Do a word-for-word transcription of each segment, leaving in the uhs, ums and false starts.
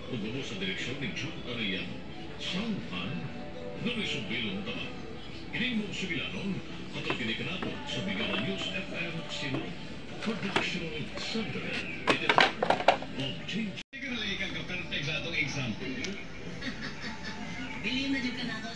Ugulo sa direksyon ni Jude Arellano. Sangpan, nulisong-bilong tapat. Kining mong sumilanon, katong kinikanato sa Bigala News F M Sinong. Production Center. Editor of Change. Sige na lang ikang ka-perfect sa atong example. Bilhin na dyan ka na ako.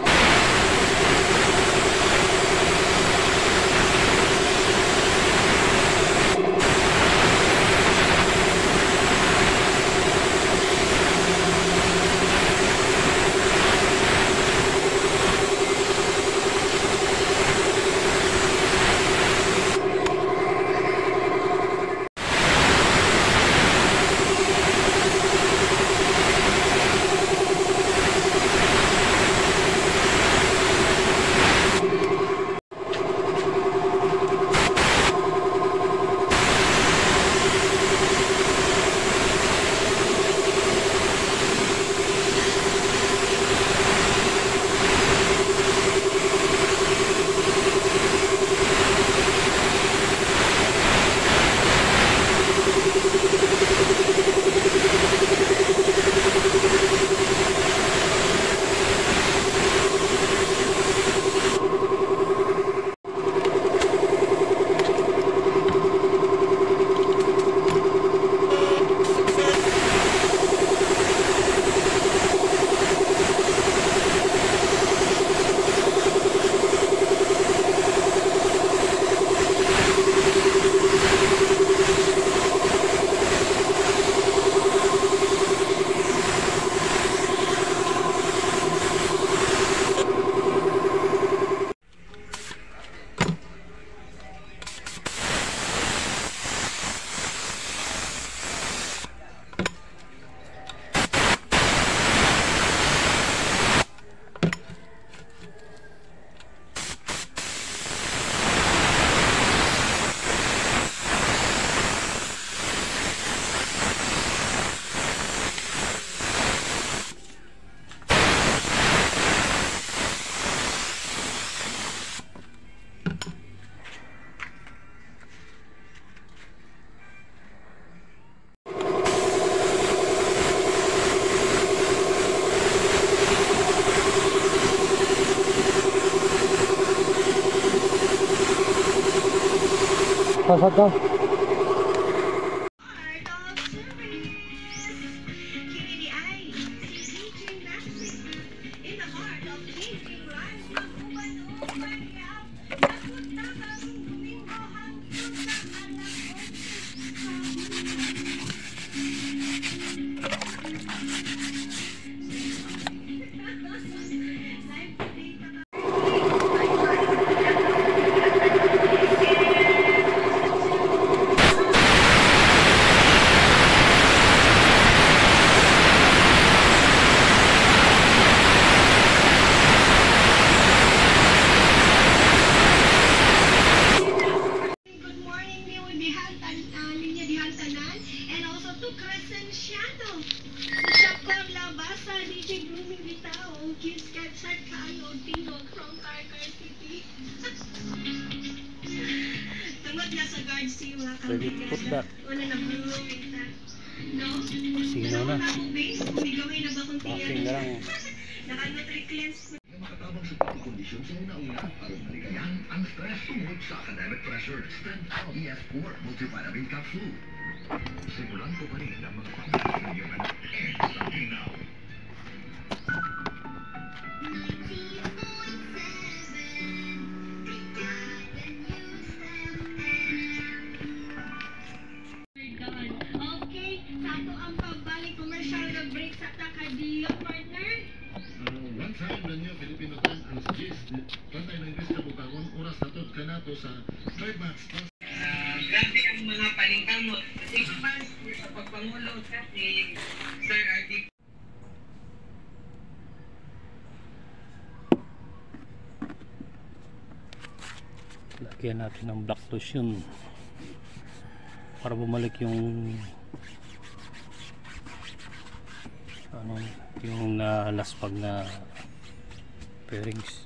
Pasok daw. Ready to put that. Sino na? Bakit na lang. Makatabang sa pagkondisyon sa una-una para maligayahan ang stress tungkol sa academic pressure. Stand out E S four multivitamin capsule. Simulan ko pa rin ang mga pangyayon ng iyong anak. And starting now. Grabe ang mga paningkamot. Kasi mas sa pagpangulo ni Sir R D. Lagyan natin ng black lotion para bumalik yung ano, yung nalaspag na fairings.